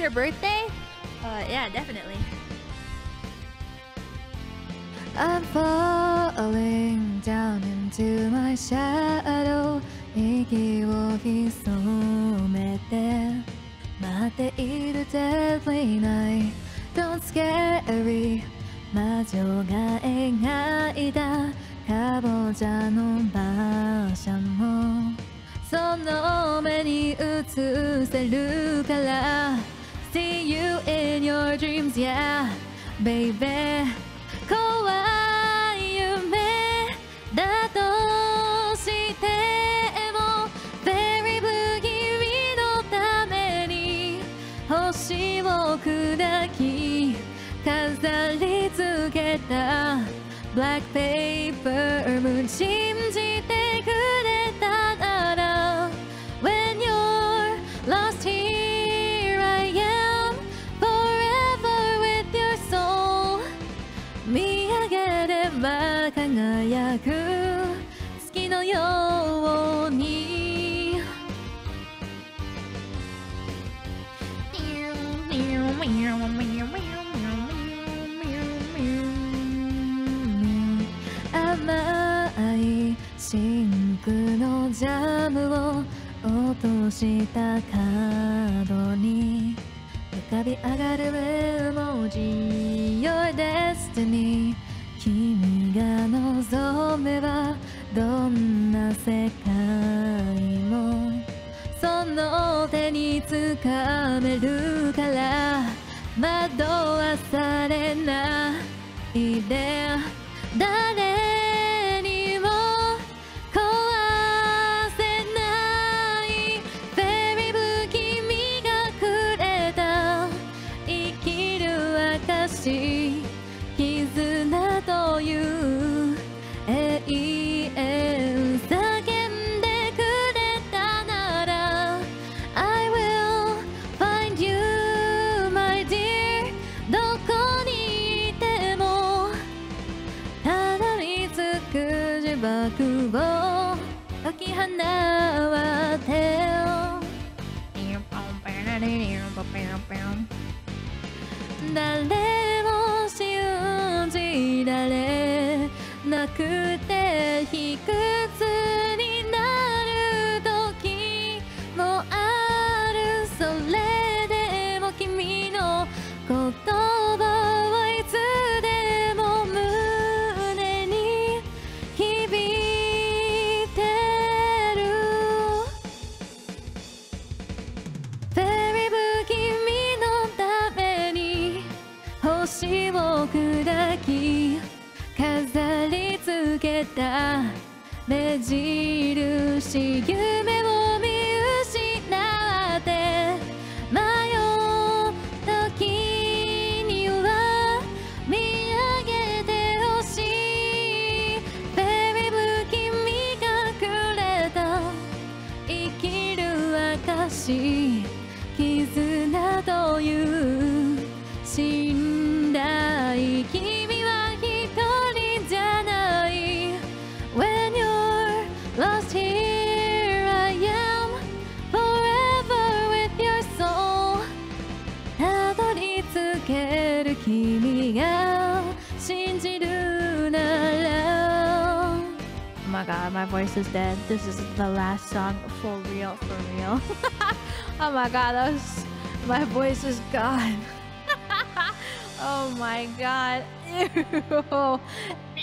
your birthday? Yeah, definitely. I'm falling down into my shadow 息を潜めて待っている deadly night Don't scary 魔女が描いたかぼちゃの馬車もその目に映せるから See you in your dreams yeah baby 怖い夢だとしても Very 不気味のために星を砕き飾り付けた Black paper moon 信じてくれたなら When you're lost here I am Forever with your soul 見上げれば輝く月のように甘い真空のジャムを落とした角に浮かび上がる絵文字 Your destiny 君が望めばどんな世界もその手につかめるから惑わされないで誰にも壊せないフェリー不気味がくれた生きる証絆という永遠叫んでくれたなら I will find you my dear どこにいてもたどり着く呪縛を解き放てよ誰も信じられなくて卑屈になる時もあるそれでも君の言葉はいつでも胸に響いてる Very 不気味のために星を砕き飾り付けた目印夢を見失って迷う時には見上げてほしい Very 不気味がくれた生きる証絆という信頼君は一人じゃない When you're lost here I am Forever with your soul たどり着ける君が信じるなら Oh my god, my voice is dead. This is the last song. For real, for real. Oh my god, my voice is gone. Oh my god. Ew.